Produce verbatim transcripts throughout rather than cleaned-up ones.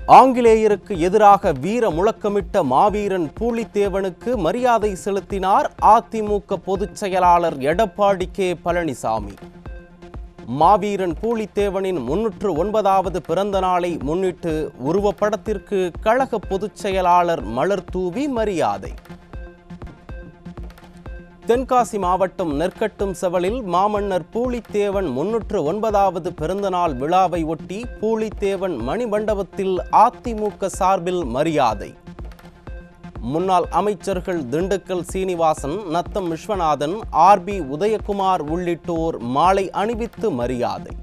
ஆங்கிலேயருக்கு எதிராக வீர முழக்கமிட்ட மாவீரன் பூலித்தேவனுக்கு மரியாதை செலுத்தினார் அதிமுக பொதுச் செயலாளர் எடப்பாடி கே பழனிசாமி. மாவீரன் பூலித்தேவனின் முன்னூற்று ஒன்பதாவது பிறந்த நாளை முன்னிட்டு உருவப்படத்திற்கு கழக பொதுச் செயலாளர் மலர் தூவி மரியாதை. தென்காசி மாவட்டம் நெற்கட்டும் செவலில் மாமன்னர் பூலித்தேவன் முன்னூற்று ஒன்பதாவது பிறந்தநாள் விழாவை ஒட்டி பூலித்தேவன் மணிமண்டபத்தில் அதிமுக சார்பில் மரியாதை. முன்னாள் அமைச்சர்கள் திண்டுக்கல் சீனிவாசன், நத்தம் விஸ்வநாதன், ஆர் பி உதயகுமார் உள்ளிட்டோர் மாலை அணிவித்து மரியாதை.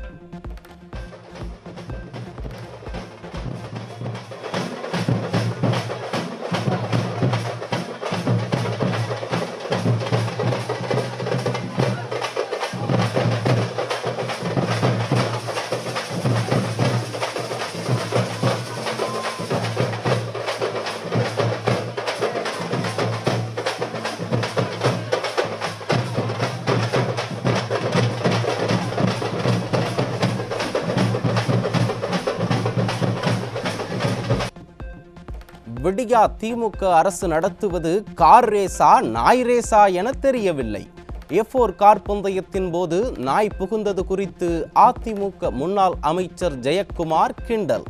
விடியா திமுக அரசு நடத்துவது கார் ரேசா நாய் ரேசா என தெரியவில்லை. எஃப் ஃபோர் கார் பந்தயத்தின் போது நாய் புகுந்தது குறித்து அதிமுக முன்னாள் அமைச்சர் ஜெயக்குமார் கிண்டல்.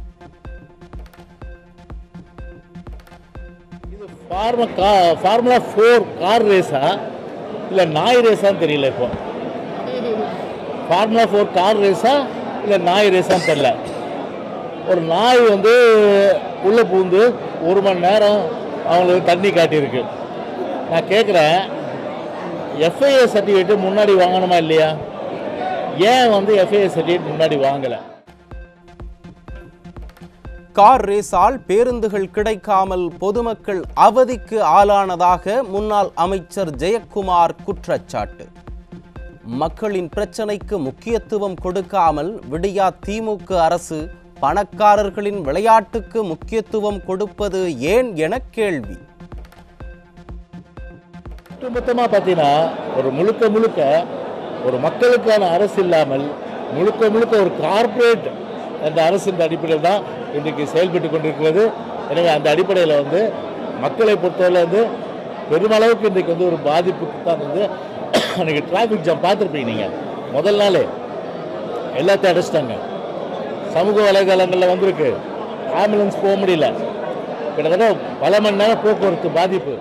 ஃபார்முலா ஃபோர் கார் ரேஸா இல்லை நாய் ரேஸான்னு தெரியல. இப்போ ஃபார்முலா ஃபோர் கார் ரேஸா இல்லை நாய் ரேஸான்னு தெரியல. ஒரு நாய் வந்து உள்ளே பூந்து ஒரு மணி நேரம் அவங்களுக்கு தண்ணி காட்டியிருக்கு. நான் கேட்குறேன், எஃப்ஐஏ சர்டிஃபிகேட்டு முன்னாடி வாங்கணுமா இல்லையா? ஏன் வந்து எஃப்ஐஏ சர்டிஃபிகேட் முன்னாடி வாங்கலை? கார் ரேஸால் பேருந்துகள் கிடைக்காமல் பொதுமக்கள் அவதிக்கு ஆளானதாக முன்னாள் அமைச்சர் ஜெயக்குமார் குற்றச்சாட்டு. மக்களின் பிரச்சனைக்கு முக்கியத்துவம் கொடுக்காமல் விடியா திமுக அரசு பணக்காரர்களின் விளையாட்டுக்கு முக்கியத்துவம் கொடுப்பது ஏன் என கேள்வி. ஒட்டுமொத்தமாக பார்த்தீங்கன்னா ஒரு முழுக்க முழுக்க ஒரு மக்களுக்கான அரசு இல்லாமல் முழுக்க முழுக்க ஒரு கார்ப்பரேட் என்ற அரசின் அடிப்படையில் தான் இன்றைக்கு செயல்பட்டு கொண்டிருக்கிறது. எனவே அந்த அடிப்படையில் வந்து மக்களை பொறுத்தவரை வந்து பெருமளவுக்கு இன்றைக்கு வந்து ஒரு பாதிப்புக்கு தான் வந்து அன்றைக்கி டிராஃபிக் ஜாம் பார்த்துருப்பீங்க. நீங்கள் முதல் நாளே எல்லாத்தையும் அடைச்சிட்டாங்க. சமூக வலைதளங்களில் வந்திருக்கு, ஆம்புலன்ஸ் போக முடியல. கிட்டத்தட்ட பல மணி நேரம் போக்குவரத்து பாதிப்பு.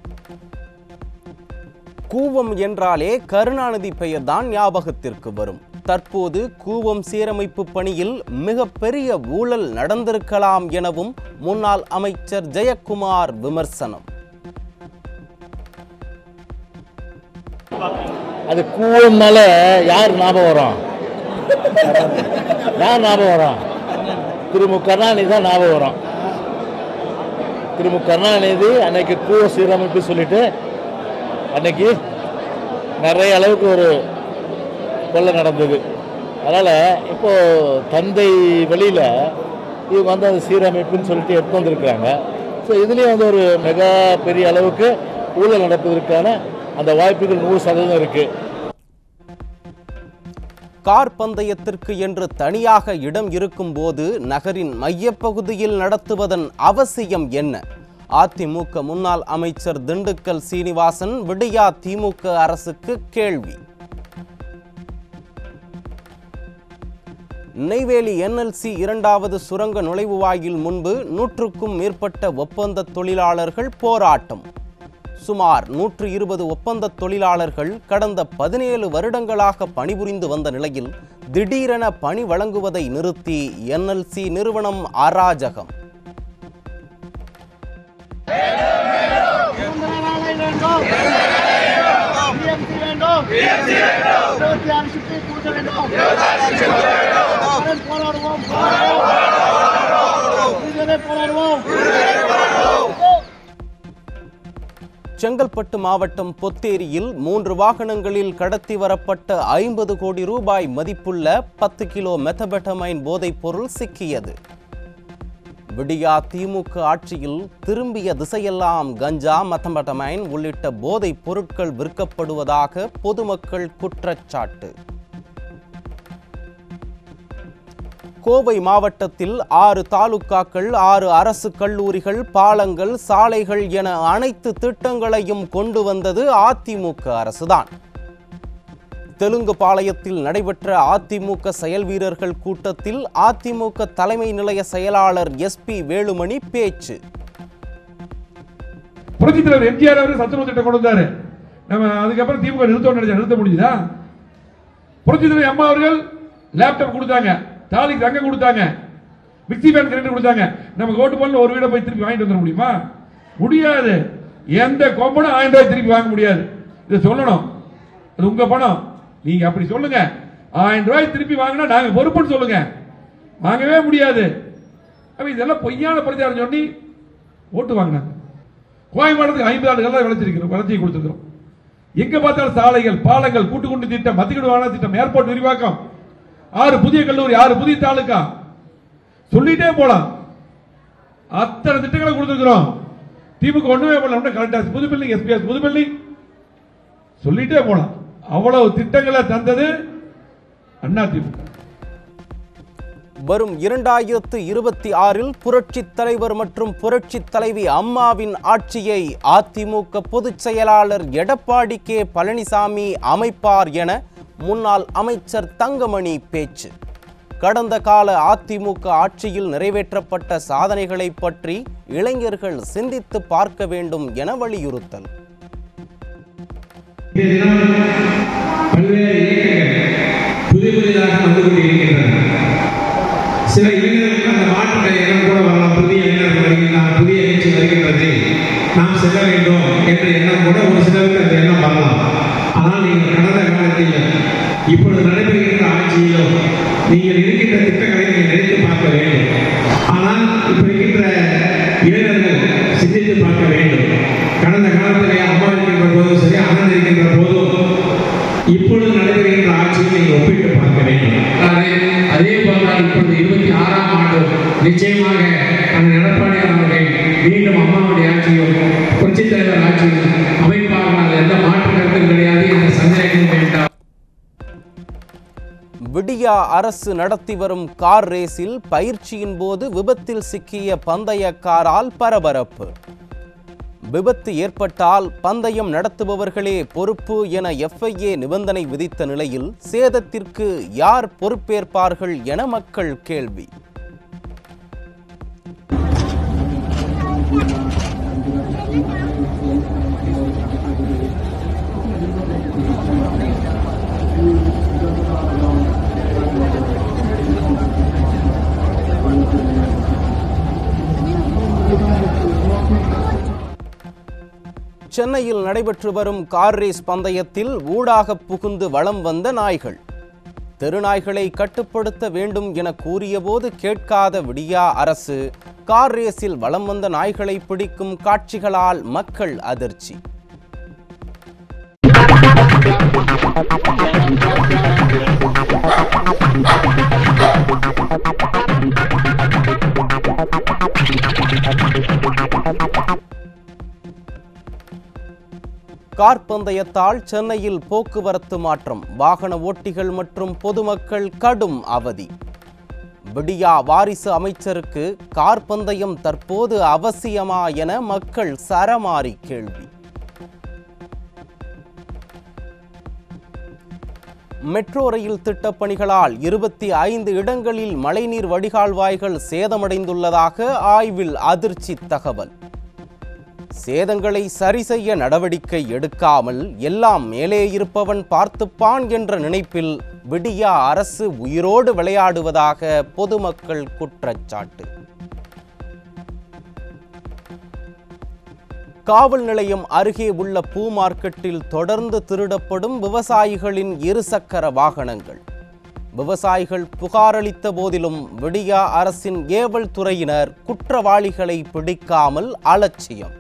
கூவம் என்றாலே கருணாநிதி பெயர் தான் ஞாபகத்திற்கு வரும். தற்போது கூவம் சீரமைப்பு பணியில் மிகப்பெரிய ஊழல் நடந்திருக்கலாம் எனவும் முன்னாள் அமைச்சர் ஜெயக்குமார் விமர்சனம். அது கூவம்னால யார் ஞாபகம் வரும்? யார் ஞாபகம் வரும்? திரு மு கருணாநிதி தான் ஞாபகம் வரும். திரு மு கருணாநிதி அன்னைக்கு கூவ சீரமைப்பு சொல்லிட்டு அன்னைக்கு நிறைய அளவுக்கு ஒரு கொள்ளை நடந்தது. அதனால் இப்போது தந்தை வழியில் இவங்க வந்து அது சீரமைப்புன்னு சொல்லிட்டு எடுத்து வந்திருக்கிறாங்க. ஸோ இதுலேயும் வந்து ஒரு மிக பெரிய அளவுக்கு ஊழல் நடப்பதற்கான அந்த வாய்ப்புகள் நூறு சதவீதம் இருக்குது. கார் பந்தயத்திற்கு என்று தனியாக இடம் இருக்கும் போது நகரின் மையப்பகுதியில் நடத்துவதன் அவசியம் என்ன? அதிமுக முன்னாள் அமைச்சர் திண்டுக்கல் சீனிவாசன் விடியா திமுக அரசுக்கு கேள்வி. நெய்வேலி என் எல் சி இரண்டாவது சுரங்க நுழைவு வாயில் முன்பு நூற்றுக்கும் மேற்பட்ட ஒப்பந்த தொழிலாளர்கள் போராட்டம். சுமார் நூற்று இருபது ஒப்பந்த தொழிலாளர்கள் கடந்த பதினேழு வருடங்களாக பணிபுரிந்து வந்த நிலையில் திடீரென பணி வழங்குவதை நிறுத்தி என் எல் சி நிறுவனம் அராஜகம். செங்கல்பட்டு மாவட்டம் பொத்தேரியில் மூன்று வாகனங்களில் கடத்தி வரப்பட்ட ஐம்பது கோடி ரூபாய் மதிப்புள்ள பத்து கிலோ மெத்தபெட்டமைன் போதைப் பொருள் சிக்கியது. விடியா திமுக ஆட்சியில் திரும்பிய திசையெல்லாம் கஞ்சா, மெத்தபெட்டமைன் உள்ளிட்ட போதைப் பொருட்கள் விற்கப்படுவதாக பொதுமக்கள் குற்றச்சாட்டு. கோவை மாவட்டத்தில் ஆறு தாலுகாக்கள், ஆறு அரசு கல்லூரிகள், பாலங்கள், சாலைகள் என அனைத்து திட்டங்களையும் கொண்டு வந்தது அதிமுக அரசுதான். தெலுங்குபாளையத்தில் நடைபெற்ற அதிமுக செயல் வீரர்கள் கூட்டத்தில் அதிமுக தலைமை நிலைய செயலாளர் எஸ் பி வேலுமணி பேச்சு. புரட்சித் தலைவர் எம்ஜிஆர் அவர்கள் சத்துணவு திட்டம் கொண்டு வந்தாரு. நம்ம அதுக்கப்புறம் திமுக நிறுத்தம் நிறுத்த முடியுதா? புரட்சித் தலைவர் அம்மா அவர்கள் லேப்டாப் கொடுத்தாங்க, தாலிக்கு தங்க கொடுத்தாங்க, மிக்சி பேன் கிரைண்டர் கொடுத்தாங்க. நமக்கு ஓட்டு போல ஒரு வீட போய் திருப்பி வாங்கிட்டு வந்துட முடியுமா? முடியாது. எந்த கொம்பனும் ஆயிரம் ரூபாய் திருப்பி வாங்க முடியாது. இதை சொல்லணும். அது உங்க பணம். நீங்க அப்படி சொல்லுங்க. ஆயிரம் ரூபாய் திருப்பி வாங்கினா நாங்க பொறுப்புன்னு சொல்லுங்க. வாங்கவே முடியாது. இதெல்லாம் பொய்யான பிரச்சாரம் சொல்லி ஓட்டு வாங்கினாங்க. கோயம்பேடுக்கு ஐம்பது ஆண்டுகள் விளைச்சிருக்கிறோம், வளர்ச்சி கொடுத்திருக்கிறோம். எங்க பார்த்தாலும் சாலைகள், பாலங்கள், கூட்டுக்குண்டு திட்டம், மத்திய வாகன திட்டம், ஏர்போர்ட் விரிவாக்கம், ஆறு புதிய கல்லூரி, ஆறு புதிய தாலுகா, சொல்லிட்டே போலாம். அத்தனை திட்டங்களை கொடுத்திருக்கிறோம். திமுக ஒண்ணுமே பண்ணல. கலெக்டர் புது பில்டிங், எஸ்பிஎஸ் புது பில்டிங், சொல்லிட்டே போலாம். அவ்வளவு திட்டங்களை தந்தது அண்ணா திமுக. வரும் இரண்டாயிரத்து இருபத்தி ஆறில் புரட்சி தலைவர் மற்றும் புரட்சி தலைவி அம்மாவின் ஆட்சியை அதிமுக பொதுச் செயலாளர் எடப்பாடி கே பழனிசாமி அமைப்பார் என முன்னாள் அமைச்சர் தங்கமணி பேச்சு. கடந்த கால அதிமுக ஆட்சியில் நிறைவேற்றப்பட்ட சாதனைகளை பற்றி இளைஞர்கள் சிந்தித்து பார்க்க வேண்டும் என வலியுறுத்தல். புதிய புதிதாக வந்து கொண்டிருக்கின்றன. சில இளைஞர்களுக்கு அந்த மாற்ற எண்ணம் கூட வரலாம். புதிய இளைஞர்கள் வருகின்றன, புதிய எழுச்சி வருகின்றது, நாம் செல்ல வேண்டும் என்ற எண்ணம் கூட ஒரு சிலருக்கு அந்த எண்ணம் வரலாம். ஆனால் நீங்கள் கடந்த காலத்தில் இப்பொழுது நடைபெறுகின்ற ஆட்சியிலும் நீங்கள் இருக்கின்ற திட்டங்களை நீங்கள் நினைத்து பார்க்க வேண்டும். ஆனால் இப்ப இருக்கின்ற இளைஞர்கள் சிந்தித்து பார்க்க வேண்டும். கடந்த காலத்திலே அம்மா இருக்கின்ற போதும் சரி, அண்ணன் இருக்கின்ற போதும் இப்பொழுது நடைபெறுகின்ற ஆட்சியை நீங்கள் ஒப்பிட்டு பார்க்க வேண்டும். அதே போல்தான் இப்பொழுது இருபத்தி ஆறாம் ஆண்டு நிச்சயமாக அந்த எடப்பாடியார் அவர்கள் மீண்டும் அம்மாவுடைய ஆட்சியும் புரட்சித் தலைவர் ஆட்சியும் அமைப்பாக எந்த மாற்று கருத்தும் கிடையாது என்ற சந்தேகம் வேண்டாம். விடியா அரசு நடத்தி வரும் கார் ரேஸில் பயிற்சியின் போது விபத்தில் சிக்கிய பந்தய காரால் பரபரப்பு. விபத்து ஏற்பட்டால் பந்தயம் நடத்துபவர்களே பொறுப்பு என எஃப் ஐ ஏ நிபந்தனை விதித்த நிலையில் சேதத்திற்கு யார் பொறுப்பேற்பார்கள் என மக்கள் கேள்வி. சென்னையில் நடைபெற்று வரும் கார் ரேஸ் பந்தயத்தில் ஊடாக புகுந்து வலம் வந்த நாய்கள். தெருநாய்களை கட்டுப்படுத்த வேண்டும் என கூறியபோது கேட்காத விடியா அரசு கார் ரேஸில் வலம் வந்த நாய்களை பிடிக்கும் காட்சிகளால் மக்கள் அதிர்ச்சி. கார் பந்தயத்தால் சென்னையில் போக்குவரத்து மாற்றம். வாகன ஓட்டிகள் மற்றும் பொதுமக்கள் கடும் அவதி. விடியா வாரிசு அமைச்சருக்கு கார் பந்தயம் தற்போது அவசியமா என மக்கள் சரமாரி கேள்வி. மெட்ரோ ரயில் திட்டப் பணிகளால் இருபத்தி ஐந்து இடங்களில் மழைநீர் வடிகால்வாய்கள் சேதமடைந்துள்ளதாக ஆய்வில் அதிர்ச்சி தகவல். சேதங்களை சரி செய்ய நடவடிக்கை எடுக்காமல் எல்லாம் மேலே இருப்பவன் பார்த்துப்பான் என்ற நினைப்பில் விடியா அரசு உயிரோடு விளையாடுவதாக பொதுமக்கள் குற்றச்சாட்டு. காவல் நிலையம் அருகே உள்ள பூ மார்க்கெட்டில் தொடர்ந்து திருடப்படும் விவசாயிகளின் இருசக்கர வாகனங்கள். விவசாயிகள் புகாரளித்த போதிலும் விடியா அரசின் ஏவல் துறையினர் குற்றவாளிகளை பிடிக்காமல் அலட்சியம்.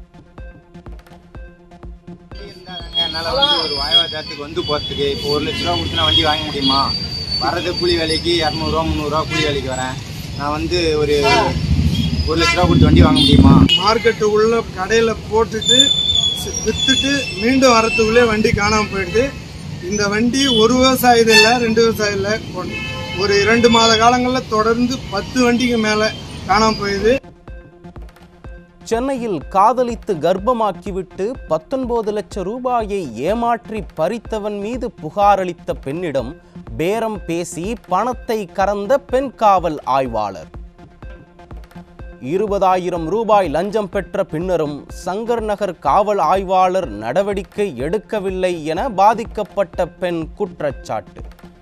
என்னால் வந்து ஒரு வாழ்வாதாரத்துக்கு வந்து போகிறதுக்கு இப்போ ஒரு லட்ச ரூபா கொடுத்து நான் வண்டி வாங்க முடியுமா? வர்றது கூலி வேலைக்கு இரநூறுவா முந்நூறுரூவா கூலி வேலைக்கு வரேன். நான் வந்து ஒரு ஒரு லட்ச ரூபா கொடுத்து வண்டி வாங்க முடியுமா? மார்க்கெட்டுக்குள்ளே கடையில் போட்டுட்டு விற்றுட்டு மீண்டும் வரத்துக்குள்ளே வண்டி காணாமல் போயிடுது. இந்த வண்டி ஒரு விவசாயம் இல்லை, ரெண்டு விவசாயம் இல்லை, ஒரு இரண்டு மாத காலங்களில் தொடர்ந்து பத்து வண்டிக்கு மேலே காணாமல் போயுது. சென்னையில் காதலித்து கர்ப்பமாக்கிவிட்டு பத்தொன்பது லட்சம் ரூபாயை ஏமாற்றி பறித்தவன் மீது புகார் அளித்த பெண்ணிடம் பேரம் பேசி பணத்தை கறந்த பெண் காவல் ஆய்வாளர். இருபதாயிரம் ரூபாய் லஞ்சம் பெற்ற பின்னரும் சங்கர் நகர் காவல் ஆய்வாளர் நடவடிக்கை எடுக்கவில்லை என பாதிக்கப்பட்ட பெண் குற்றச்சாட்டு.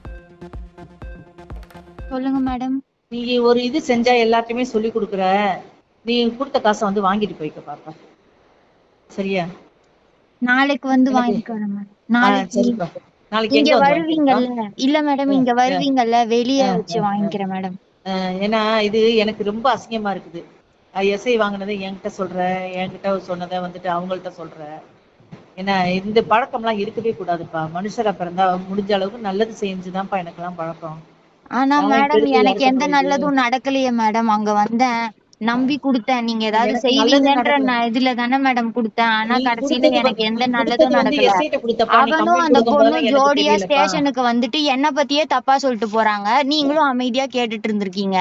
சொல்லுங்க மேடம். நீங்க ஒரு இது செஞ்சா எல்லாத்தையுமே சொல்லி கொடுக்குற, நீ கொடுத்த காசை வந்து வாங்கிட்டு போய்க்க பாப்பா, சரியா? நாளைக்கு வந்து வாங்கிக்கிறேன். நாளைக்கு நாளைக்கு இங்க வருவீங்கல்ல? இல்ல மேடம், இங்க வருவீங்கல்ல, வெளியே வச்சு வாங்கிக்கிறேன் மேடம். ஏன்னா இது எனக்கு ரொம்ப அசிங்கமா இருக்குது. எஸ்ஐ வாங்கினதை என்கிட்ட சொல்ற, என்கிட்ட சொன்னதை வந்துட்டு அவங்கள்ட்ட சொல்ற. ஏன்னா இந்த பழக்கம்லாம் இருக்கவே கூடாதுப்பா. மனுஷரா பிறந்தா முடிஞ்ச அளவுக்கு நல்லது செஞ்சுதான்ப்பா எனக்கெல்லாம் பழக்கம். ஆனா மேடம் எனக்கு எந்த நல்லதும் நடக்கலையே மேடம். அங்க வந்தேன், நம்பி கொடுத்தேன், நீங்க ஏதாவது செய்வீங்கன்ற இதுல தானே மேடம் கொடுத்தேன். ஆனா கடைசியில எனக்கு எந்த நல்லதும் நடக்கல. அவனும் அந்த பொண்ணும் ஜோடியா ஸ்டேஷனுக்கு வந்துட்டு என்ன பத்தியே தப்பா சொல்லிட்டு போறாங்க. நீங்களும் அமைதியா கேட்டுட்டு இருந்திருக்கீங்க.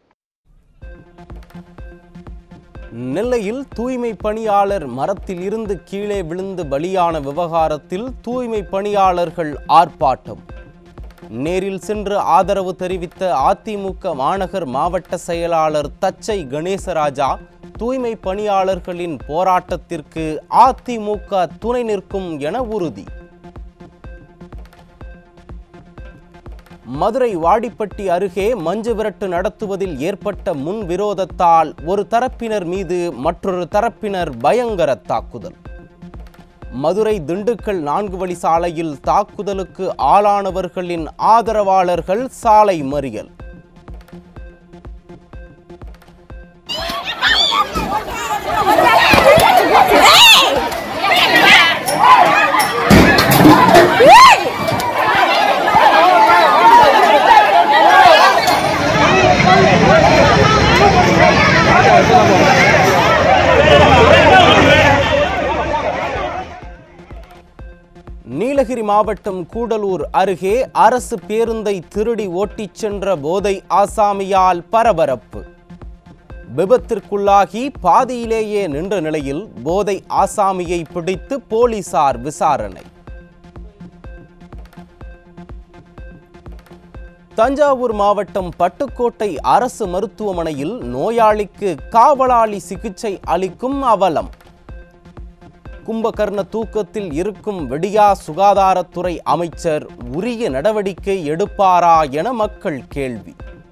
நெல்லையில் தூய்மை பணியாளர் மரத்தில் இருந்து கீழே விழுந்து பலியான விவகாரத்தில் தூய்மை பணியாளர்கள் ஆர்ப்பாட்டம். நேரில் சென்று ஆதரவு தெரிவித்த அதிமுக மாநகர் மாவட்ட செயலாளர் தச்சை கணேசராஜா தூய்மை பணியாளர்களின் போராட்டத்திற்கு அதிமுக துணை நிற்கும் என உறுதி. மதுரை வாடிப்பட்டி அருகே மஞ்சு விரட்டு நடத்துவதில் ஏற்பட்ட முன் விரோதத்தால் ஒரு தரப்பினர் மீது மற்றொரு தரப்பினர் பயங்கர தாக்குதல். மதுரை திண்டுக்கல் நான்கு வழி சாலையில் தாக்குதலுக்கு ஆளானவர்களின் ஆதரவாளர்கள் சாலை மறியல். நீலகிரி மாவட்டம் கூடலூர் அருகே அரசு பேருந்தை திருடி ஓட்டிச் சென்ற போதை ஆசாமியால் பரபரப்பு. விபத்திற்குள்ளாகி பாதியிலேயே நின்ற நிலையில் போதை ஆசாமியை பிடித்து போலீசார் விசாரணை. தஞ்சாவூர் மாவட்டம் பட்டுக்கோட்டை அரசு மருத்துவமனையில் நோயாளிக்கு காவலாளி சிகிச்சை அளிக்கும் அவலம். கும்பகர்ண தூக்கத்தில் இருக்கும் விடியா சுகாதாரத்துறை அமைச்சர் உரிய நடவடிக்கை எடுப்பாரா என மக்கள் கேள்வி.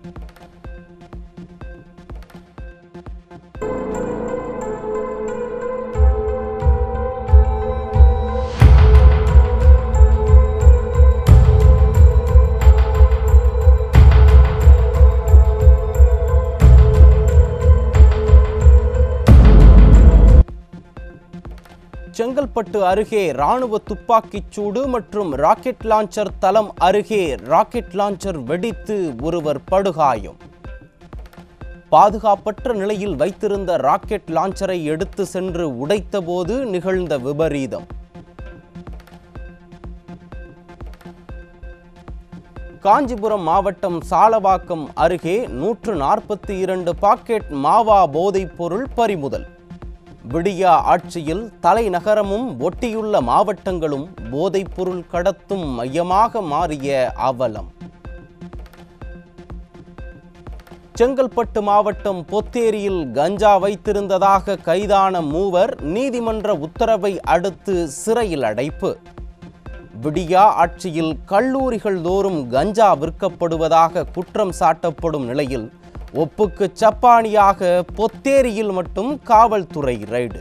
செங்கல்பட்டு அருகே ராணுவ துப்பாக்கிச் சூடு மற்றும் ராக்கெட் லான்ச்சர் தளம் அருகே ராக்கெட் லான்ச்சர் வெடித்து ஒருவர் படுகாயம். பாதுகாப்பற்ற நிலையில் வைத்திருந்த ராக்கெட் லான்ச்சரை எடுத்து சென்று உடைத்தபோது நிகழ்ந்த விபரீதம். காஞ்சிபுரம் மாவட்டம் சாலவாக்கம் அருகே நூற்று நாற்பத்தி இரண்டு பாக்கெட் மாவா போதைப் பொருள் பறிமுதல். விடியா ஆட்சியில் தலைநகரமும் ஒட்டியுள்ள மாவட்டங்களும் போதைப்பொருள் கடத்தும் மையமாக மாறிய அவலம். செங்கல்பட்டு மாவட்டம் பொத்தேரியில் கஞ்சா வைத்திருந்ததாக கைதான மூவர் நீதிமன்ற உத்தரவை அடுத்து சிறையில் அடைப்பு. விடியா ஆட்சியில் கல்லூரிகள் தோறும் கஞ்சா விற்கப்படுவதாக குற்றம் சாட்டப்படும் நிலையில் ஒப்புக்கு சப்பானியாக பொத்தேரியில் மட்டும் காவல்துறை ரெய்டு.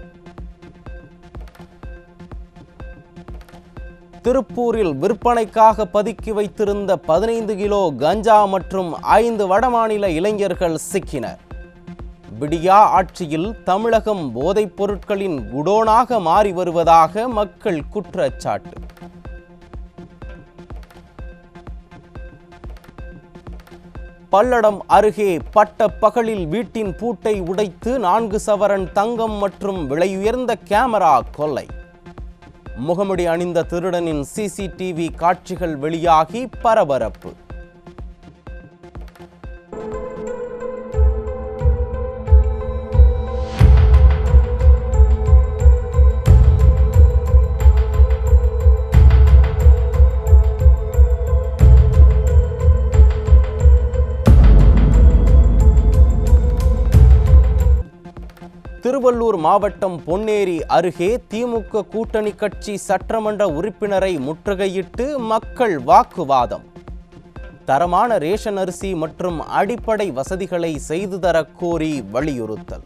திருப்பூரில் விற்பனைக்காக பதுக்கி வைத்திருந்த பதினைந்து கிலோ கஞ்சா மற்றும் ஐந்து வடமாநில இளைஞர்கள் சிக்கினர். விடியா ஆட்சியில் தமிழகம் போதைப் பொருட்களின் குடோனாக மாறி வருவதாக மக்கள் குற்றச்சாட்டு. பல்லடம் அருகே பட்ட பகலில் வீட்டின் பூட்டை உடைத்து நான்கு சவரன் தங்கம் மற்றும் விலையுயர்ந்த கேமரா கொள்ளை. முகமுடி அணிந்த திருடனின் சிசிடிவி காட்சிகள் வெளியாகி பரபரப்பு. திருவள்ளூர் மாவட்டம் பொன்னேரி அருகே திமுக கூட்டணி கட்சி சட்டமன்ற உறுப்பினரை முற்றுகையிட்டு மக்கள் வாக்குவாதம். தரமான ரேஷன் அரிசி மற்றும் அடிப்படை வசதிகளை செய்து தர கோரி வலியுறுத்தல்.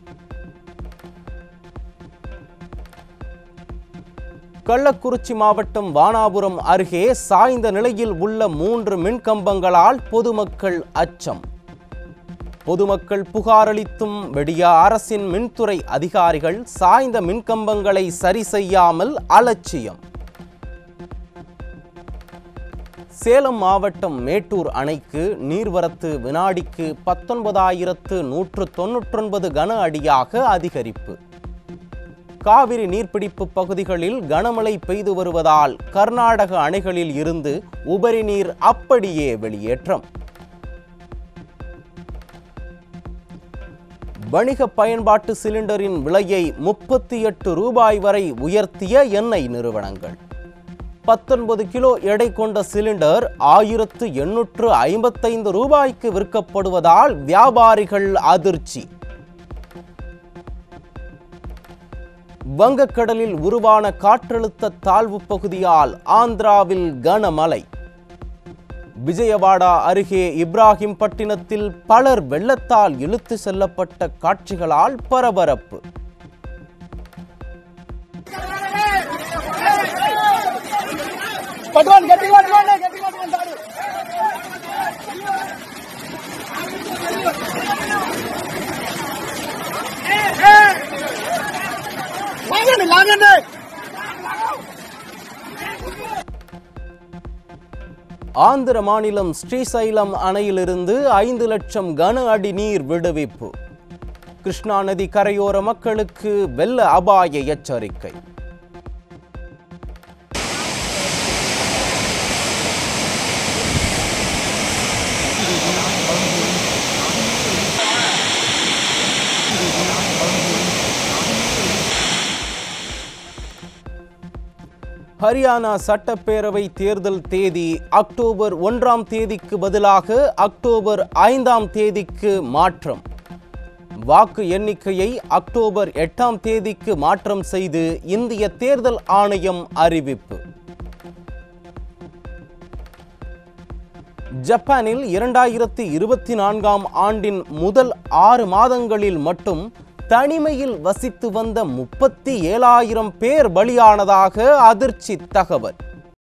கள்ளக்குறிச்சி மாவட்டம் வானாபுரம் அருகே சாய்ந்த நிலையில் உள்ள மூன்று மின்கம்பங்களால் பொதுமக்கள் அச்சம். பொதுமக்கள் புகாரளித்தும் வெடிய அரசின் மின்துறை அதிகாரிகள் சாய்ந்த மின்கம்பங்களை சரி செய்யாமல் அலட்சியம். சேலம் மாவட்டம் மேட்டூர் அணைக்கு நீர்வரத்து வினாடிக்கு பத்தொன்பதாயிரத்து நூற்று தொன்னூற்றொன்பது கன அடியாக அதிகரிப்பு. காவிரி நீர்பிடிப்பு பகுதிகளில் கனமழை பெய்து வருவதால் கர்நாடக அணைகளில் இருந்து உபரி நீர் அப்படியே வெளியேற்றம். வணிக பயன்பாட்டு சிலிண்டரின் விலையை முப்பத்தி எட்டு ரூபாய் வரை உயர்த்திய எண்ணெய் நிறுவனங்கள். பத்தொன்பது கிலோ எடை கொண்ட சிலிண்டர் ஆயிரத்து எண்ணூற்று ஐம்பத்தைந்து ரூபாய்க்கு விற்கப்படுவதால் வியாபாரிகள் அதிர்ச்சி. வங்கக்கடலில் உருவான காற்றழுத்த தாழ்வு பகுதியால் ஆந்திராவில் கனமழை. விஜயவாடா அருகே இப்ராஹிம் பட்டினத்தில் பலர் வெள்ளத்தால் இழுத்து செல்லப்பட்ட காட்சிகளால் பரபரப்பு. ஆந்திர மாநிலம் ஸ்ரீசைலம் அணையிலிருந்து ஐந்து லட்சம் கன அடி நீர் விடுவிப்பு. கிருஷ்ணா நதி கரையோர மக்களுக்கு வெள்ள அபாய எச்சரிக்கை. ஹரியானா சட்டப்பேரவை தேர்தல் தேதி அக்டோபர் ஒன்றாம் தேதிக்கு பதிலாக அக்டோபர் ஐந்தாம் தேதிக்கு மாற்றம். வாக்கு எண்ணிக்கையை அக்டோபர் எட்டாம் தேதிக்கு மாற்றம் செய்து இந்திய தேர்தல் ஆணையம் அறிவிப்பு. ஜப்பானில் இரண்டாயிரத்தி இருபத்தி நான்காம் ஆண்டின் முதல் ஆறு மாதங்களில் மட்டும் தனிமையில் வசித்து வந்த முப்பத்தி ஏழாயிரம் பேர் பலியானதாக அதிர்ச்சி தகவல்.